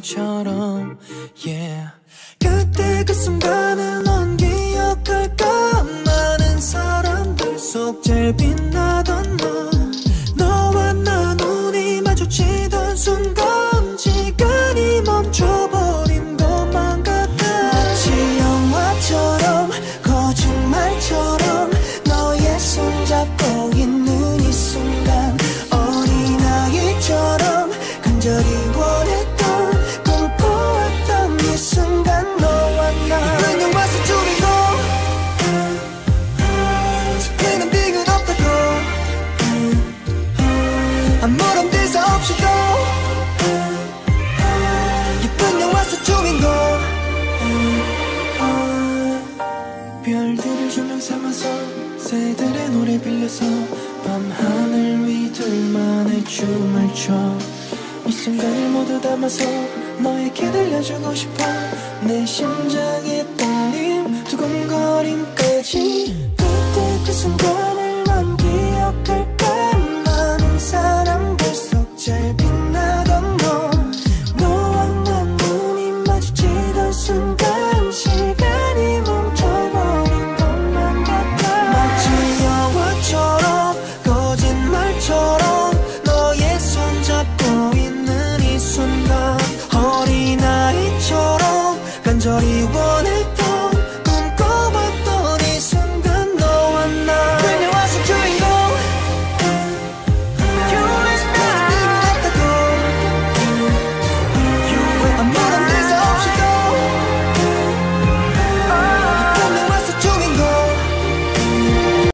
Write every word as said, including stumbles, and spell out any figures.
것처럼 yeah. 그때 그 순간을 넌 기억할까? 많은 사람들 속 제일 빛나던 너, 너와 나 눈이 마주치던 순간 시간이 멈춰버린 것만 같아. 마치 영화처럼 거짓말처럼 너의 손잡고 있는 이 순간 어린아이처럼 간절히 원했던 꿈꿔왔던 이 순간 너와 나 이쁜 영화속 주인공 설레는 비극 없다고 아무런 대사 없이도 예쁜 영화속 주인공 별들을 조명 삼아서 새들의 노래 빌려서 밤하늘 위 둘만의 춤을 춰 이 순간을 모두 담아서 너에게 들려주고 싶어 내 심장의 떨림 두근거림까지 그때 그 순간을 넌 기억할까? 많은 사람들 속 제일 빛나던 너, 너와 난 눈이 마주치던 순간 시간이 멈춰버린 것만 같아. 마치 영화처럼 거짓말처럼